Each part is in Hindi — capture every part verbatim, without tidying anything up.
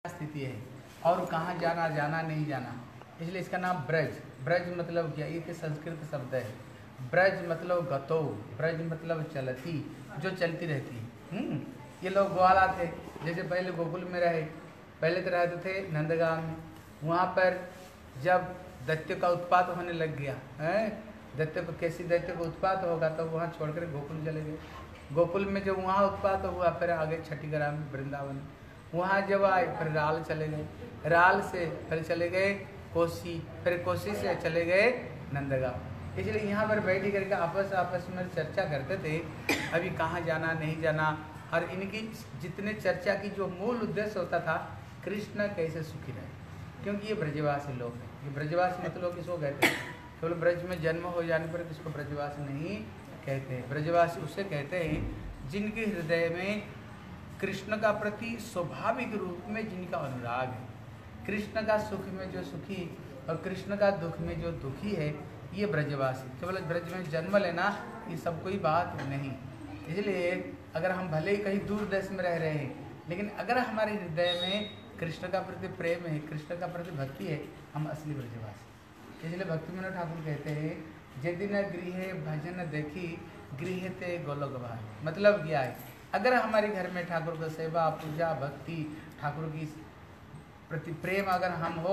स्थिति है और कहाँ जाना जाना नहीं जाना, इसलिए इसका नाम ब्रज। ब्रज मतलब क्या, ये संस्कृत शब्द है। ब्रज मतलब गतो, ब्रज मतलब चलती, जो चलती रहती है। ये लोग ग्वाला थे, जैसे पहले गोकुल में रहे, पहले तो रहते थे नंदगांव में। वहाँ पर जब दैत्य का उत्पात होने लग गया है, दैत्य को कैसी दैत्य का उत्पात होगा तो वहाँ छोड़कर गोकुल चले गए। गोकुल में जब वहाँ उत्पात हुआ फिर आगे छठी ग्राम वृंदावन, वहाँ जब आए फिर राल चले गए, राल से फिर चले गए कोसी, फिर कोसी से चले गए नंदगांव। इसलिए यहाँ पर बैठ करके आपस आपस में चर्चा करते थे अभी कहाँ जाना नहीं जाना। और इनकी जितने चर्चा की जो मूल उद्देश्य होता था, कृष्ण कैसे सुखी रहे, क्योंकि ये ब्रजवासी लोग हैं। ये ब्रजवासी मतलब किसको कहते हैं, केवल ब्रज में जन्म हो जाने पर किसको ब्रजवासी नहीं कहते हैं। ब्रजवासी उसे कहते हैं जिनके हृदय में कृष्ण का प्रति स्वाभाविक रूप में जिनका अनुराग है, कृष्ण का सुख में जो सुखी और कृष्ण का दुख में जो दुखी है, ये ब्रजवासी। केवल ब्रज में जन्म लेना ये सब कोई बात नहीं। इसलिए अगर हम भले ही कहीं दूर देश में रह रहे हैं, लेकिन अगर हमारे हृदय में कृष्ण का प्रति प्रेम है, कृष्ण का प्रति भक्ति है, हम असली ब्रजवासी। इसलिए भक्ति विनोद ठाकुर कहते हैं यदि न गृह भजन देखी गृह ते गोलोक भाई। मतलब क्या है, अगर हमारे घर में ठाकुर को सेवा पूजा भक्ति ठाकुर की प्रति प्रेम अगर हम हो,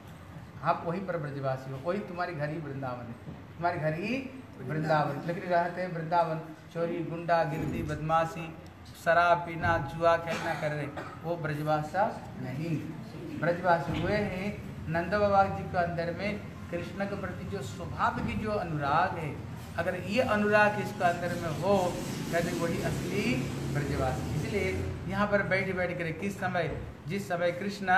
आप वहीं पर ब्रजवासी हो, वही तुम्हारी घर ही वृंदावन है, तुम्हारे घर ही वृंदावन। लेकिन रहते हैं वृंदावन, चोरी गुंडा गिरदी बदमाशी शराब पीना जुआ खेलना कर रहे, वो ब्रजवासा नहीं। ब्रजवासी हुए हैं नंद बाबा जी के अंदर में कृष्ण के प्रति जो स्वभाव की जो अनुराग है, अगर ये अनुराग इसका अंदर में हो कहते वही असली ब्रजवासी। इसलिए यहाँ पर बैठ बैठ कर किस समय, जिस समय कृष्ण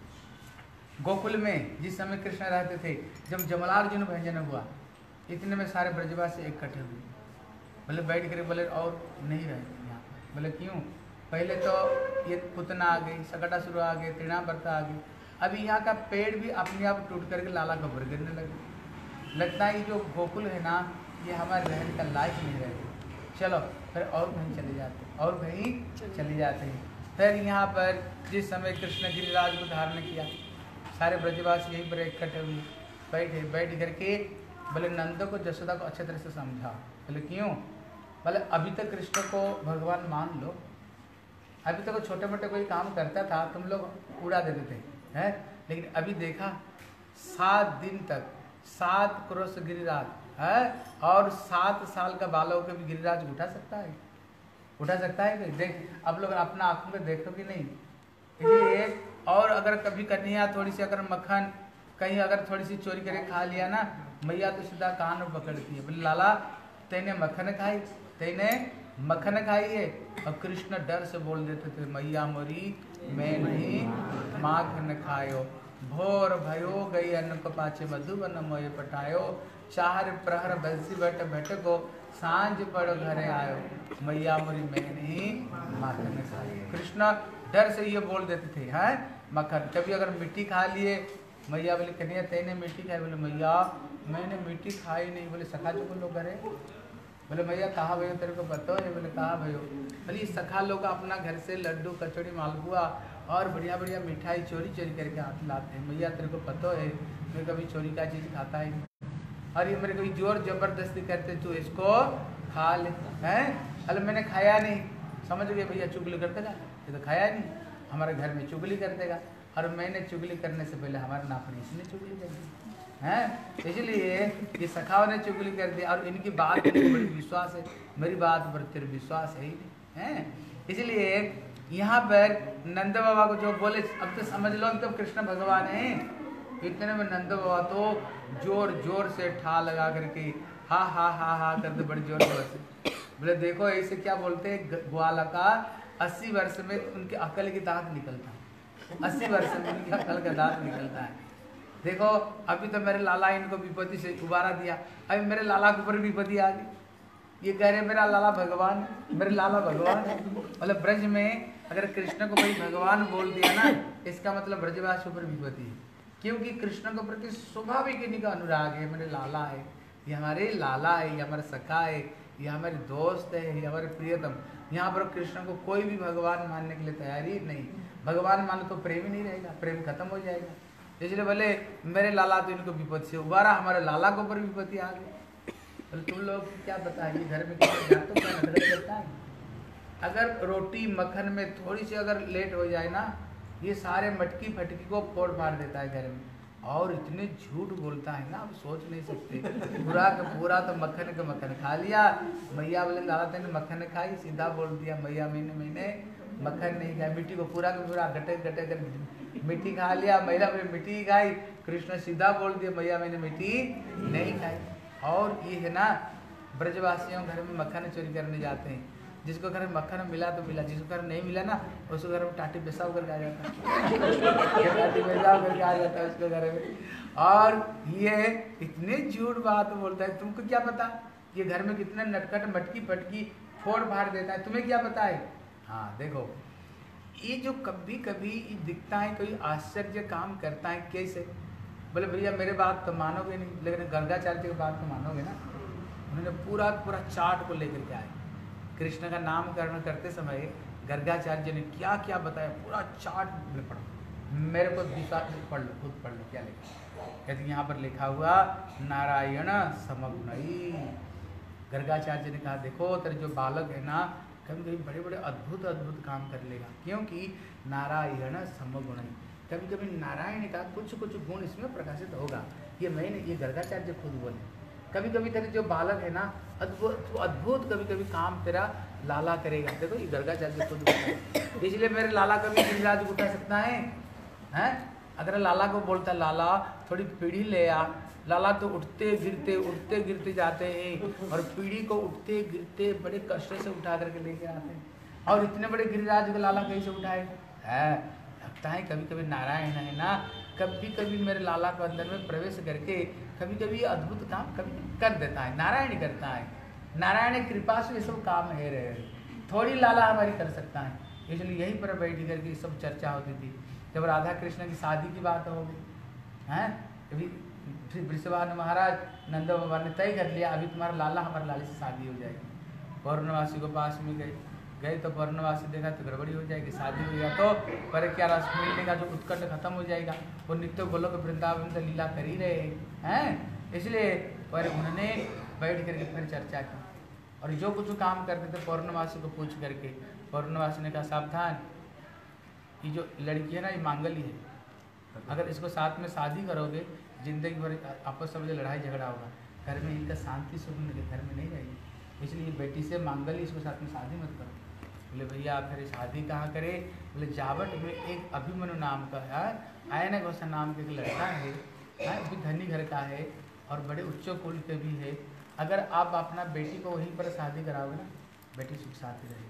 गोकुल में जिस समय कृष्ण रहते थे, जब जमलार्जुन भंजन हुआ, इतने में सारे ब्रजवासी इकट्ठे हुए, बोले बैठ कर, बोले और नहीं रहे यहाँ पर। बोले क्यों, पहले तो ये पुतना आ गई, सकटा शुरू आ गए, तृणावर्ता आ गई, अभी यहाँ का पेड़ भी अपने आप टूट करके लाला गब्बर गिरने लगे। लगता है जो गोकुल है ना, ये हमारे रहने का लायक नहीं रहे, चलो फिर और कहीं चले जाते, और कहीं चले जाते हैं। फिर यहाँ पर जिस समय कृष्ण गिरिराज को धारण किया, सारे ब्रजवासी यहीं पर इकट्ठे हुए, बैठे बैठ करके बोले नंद को जसोदा को अच्छे तरह से समझा। बोले क्यों, बोले अभी तक कृष्ण को भगवान मान लो, अभी तक तो छोटे मोटे कोई काम करता था तुम लोग उड़ा देते थे हैं, लेकिन अभी देखा सात दिन तक सात क्रोश गिरिराज है, और सात साल का बालक को भी गिरिराज उठा सकता है, उठा सकता है कि देख आप लोग अपना आंखों में देखो कि नहीं। इसलिए और अगर कभी कन्हैया थोड़ी सी अगर मक्खन कहीं अगर थोड़ी सी चोरी करके खा लिया ना, मैया तो सीधा कान में पकड़ती है, बोले लाला तेने मक्खन खाई, तेने मक्खन खाई है। और कृष्ण डर से बोल देते थे मैया मोरी मैं नहीं माखन खायो, भोर भयो गई अन्न को पाचे मधुबन मोये पटायो, चार प्रहर बंसी बट भट को सांझ पड़ घरे आयो, मैया मोरी मैं नहीं माखन खायो। कृष्ण डर से ये बोल देते थे हैं मक्खन। कभी अगर मिट्टी खा लिए, मैया बोले कन्हैया तेने मिट्टी खाई, बोले मैया मैंने मिट्टी खाई नहीं। बोले सखा जो लोग घरे, बोले मैया कहाँ भयो तेरे को पता है, बोले कहाँ भयो, बोले सखा लोग अपना घर से लड्डू कचौड़ी मालपुआ और बढ़िया बढ़िया मिठाई चोरी चोरी करके हाथ लाते हैं, मैया तेरे को पता है मैं कभी चोरी का चीज़ खाता है, और ये मेरे को जोर जबरदस्ती करते तू इसको खा ले हैं। अरे मैंने खाया नहीं, समझ गए भैया चुगली कर देगा, ये तो खाया नहीं, हमारे घर में चुगली कर देगा, और मैंने चुगली करने से पहले हमारे नापनी इसने चुगली कर दी हैं। इसलिए ये सखाओं ने चुगली कर दी, और इनकी बात पर बड़ी विश्वास है, मेरी बात पर तेरे विश्वास है ही नहीं हैं। इसलिए यहाँ पर नंद बाबा को जो बोले अब तो समझ लो तब तो कृष्ण भगवान है। इतने में नंद बाबा तो जोर जोर से ठा लगा करके हा हा हा हा करते बड़े जोर जोर से बोले देखो ऐसे क्या बोलते हैं, ग्वाला का अस्सी वर्ष में उनके अकल की दांत निकलता है, अस्सी वर्ष में उनकी अकल का दांत निकलता है। देखो अभी तो मेरे लाला इनको विपत्ति से उबारा दिया, अभी मेरे लाला के ऊपर विपत्ति आ गई, ये कह रहे मेरा लाला भगवान, मेरे लाला भगवान है। मतलब ब्रज में अगर कृष्ण को कोई भगवान बोल दिया ना, इसका मतलब ब्रजवासी ऊपर विपत्ति है, क्योंकि कृष्ण के प्रति स्वाभाविक इनका अनुराग है, मेरे लाला है, ये हमारे लाला है, ये हमारे सखा है, ये हमारे दोस्त है, ये हमारे प्रियतम। यहाँ पर कृष्ण को कोई भी भगवान मानने के लिए तैयारी नहीं। भगवान मानो तो प्रेम ही नहीं रहेगा, प्रेम खत्म हो जाएगा। इसलिए बोले मेरे लाला तो इनको विपत्ति से उबारा, हमारे लाला के ऊपर विपत्ति आ गई। बोले तुम लोग क्या पता है, ये घर में क्या तो क्या नजर करता है। अगर रोटी मक्खन में थोड़ी सी अगर लेट हो जाए ना, ये सारे मटकी फटकी को फोड़ फाड़ देता है घर में। और इतने झूठ बोलता है ना, आप सोच नहीं सकते। पूरा का पूरा तो मक्खन का मक्खन खा लिया। मैया बोले लाला तेने मक्खन खाई, सीधा बोल दिया मैया मैंने मैंने मक्खन नहीं खाया। मिट्टी को पूरा का पूरा गटे गटे कर मिट्टी खा लिया। मैया बोले मिट्टी खाई, कृष्ण सीधा बोल दिया मैया मैंने मिट्टी नहीं खाई। और ये है ना, ब्रजवासियों घर में मक्खन चोरी करने जाते हैं। जिसको घर में मक्खन मिला तो मिला, जिसको घर नहीं मिला ना उसको घर में टाटी पेशाब करके आ जाता है। टाटी पेशाब करके आ जाता है उसके घर में। और ये इतने झूठ बात बोलता है, तुमको क्या पता ये घर में कितने नटखट मटकी फटकी फोड़ फाड़ देता है, तुम्हें क्या पता है। हाँ देखो, ये जो कभी कभी दिखता है कोई आश्चर्य काम करता है कैसे। बोले भैया मेरे बात तो मानोगे नहीं, लेकिन गर्गाचार्य की बात तो मानोगे ना। उन्होंने पूरा पूरा चार्ट को लेकर के आए। कृष्ण का नामकरण करते समय गर्गाचार्य ने क्या क्या बताया, पूरा चार्ट में पढ़ो। मेरे को विश्वास पढ़ लो, खुद पढ़ लो क्या लिखा। कहते यहाँ पर लिखा हुआ नारायण समगुणई। गर्गाचार्य ने कहा देखो तेरे जो बालक है ना, कभी कभी बड़े बड़े अद्भुत अद्भुत काम कर लेगा, क्योंकि नारायण समगुणई। कभी कभी नारायण का कुछ कुछ गुण इसमें प्रकाशित होगा। ये मैंने ये गर्गाचार्य खुद बोले। कभी कभी तेरे जो बालक है ना अद्भुत अद्भुत कभी कभी काम तेरा लाला करेगा। देखो ये गर्गाचार्य खुद बोलता। इसलिए मेरे लाला कभी गिरिराज उठा सकता है, हैं? अगर लाला को बोलता लाला थोड़ी पीढ़ी ले आ, लाला तो उठते गिरते उठते गिरते जाते हैं, और पीढ़ी को उठते गिरते बड़े कष्ट से उठा करके लेके आते हैं। और इतने बड़े गिरिराज को लाला कैसे उठाए है। लगता है कभी कभी नारायण है ना, कभी कभी मेरे लाला को अंदर में प्रवेश करके कभी कभी अद्भुत काम कभी कर देता है। नारायण करता है, नारायण कृपा से ये सब काम है रहे, थोड़ी लाला हमारी कर सकता है। इसलिए यहीं पर बैठ करके सब चर्चा होती थी। जब राधा कृष्ण की शादी की बात हो गई हैं, अभी वृषभानु महाराज नंद बाबा ने तय कर लिया अभी तुम्हारा लाला हमारे लाले से शादी हो जाएगी। पौर्णवासी को पास में गए गए तो पौर्णवासी देखा तो गड़बड़ी हो जाएगी, शादी हो गया तो पर क्या रस मिलने का जो उत्कट खत्म हो जाएगा। वो नित्य गोलोक वृंदावन से लीला कर ही रहे हैं। इसलिए पर उन्होंने बैठ करके फिर चर्चा की, और जो कुछ काम करते थे पौर्णवासी को पूछ करके। पौर्णवासी ने कहा सावधान, ये जो लड़की है ना ये मांगल्य है, अगर इसको साथ में शादी करोगे जिंदगी भर आपस में लड़ाई झगड़ा होगा, घर में इनका शांति सुख घर में नहीं रहेगी। इसलिए बेटी से मांगल्य इसको साथ में शादी मत करो। बोले भैया फिर शादी कहाँ करे। बोले जावट में एक अभिमन्यु नाम का है, आयन घोषा नाम का एक लड़का है, भी धनी घर का है और बड़े उच्च कुल के भी है। अगर आप अपना बेटी को वहीं पर शादी कराओगे ना, बेटी सुख साथी रहेगी।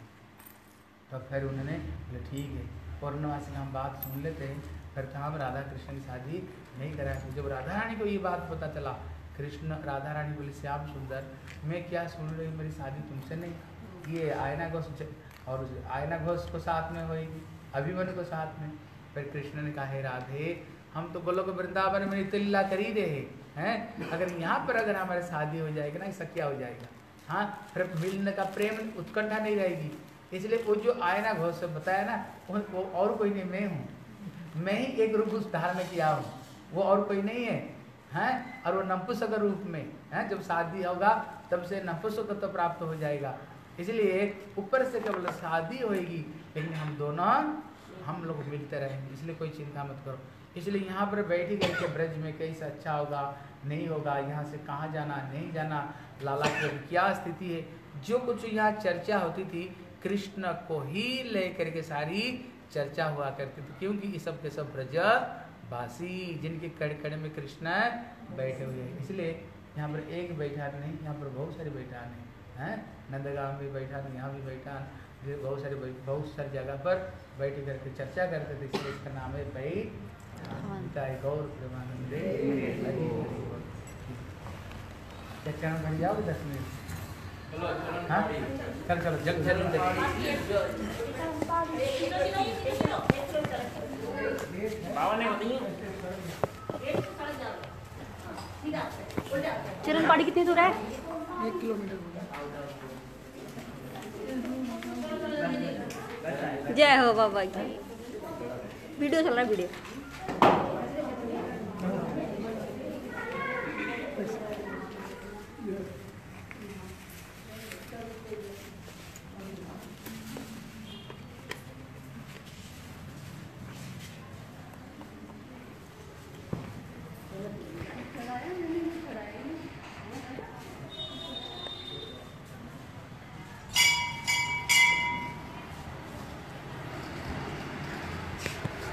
तो फिर उन्होंने बोले ठीक है, पौर्णवासी का हम बात सुन लेते हैं। फिर कहाँ पर राधा कृष्ण की शादी नहीं कराया। जब राधा रानी को ये बात पता चला, कृष्ण राधा रानी बोली श्याम सुंदर मैं क्या सुन रही, मेरी शादी तुमसे नहीं, ये आयना घोष और आयना घोष को साथ में होगी, अभिमन्यु को साथ में। फिर कृष्ण ने कहा हे राधे, हम तो गोलोक वृंदावन में नित्य लीला कर ही रहे हैं, अगर यहाँ पर अगर हमारी शादी हो जाएगी ना, इसका क्या हो जाएगा। हाँ फिर मिलने का प्रेम उत्कंठा नहीं रहेगी। इसलिए वो जो आयना घोष से बताया ना, वो और कोई नहीं, मैं हूँ, मैं ही एक रूप उस धारण किया हूँ, वो और कोई नहीं है। हैं और वो नपुंसक रूप में है, जब शादी होगा तब से नपुंसक तो प्राप्त हो जाएगा। इसलिए ऊपर से केवल शादी होगी, लेकिन हम दोनों हम लोग मिलते रहेंगे, इसलिए कोई चिंता मत करो। इसलिए यहाँ पर बैठ ही करके ब्रज में कैसे अच्छा होगा नहीं होगा, यहाँ से कहाँ जाना नहीं जाना, लाला की क्या स्थिति है, जो कुछ यहाँ चर्चा होती थी कृष्ण को ही लेकर के सारी चर्चा हुआ करती थी। क्योंकि ये सब के सब ब्रज वासी जिनके कड़ कड़ में कृष्ण बैठे हुए हैं। इसलिए यहाँ पर एक बैठा नहीं, यहाँ पर बहुत सारे बैठान हैं। नंदगांव में बैठा, यहाँ भी बैठा, बहुत सारे बहुत सारी जगह पर बैठ करके चर्चा करते थे। इसलिए इसका नाम है बैठ गौर प्रेमानंदे। चर्चा में बढ़ जाओगे दस मिनट। हाँ चल चलो जल्द जल्द चरण पहाड़ी कितनी दूर है? एक किलोमीटर। जय हो बाबा की। वीडियो चल रहा है वीडियो।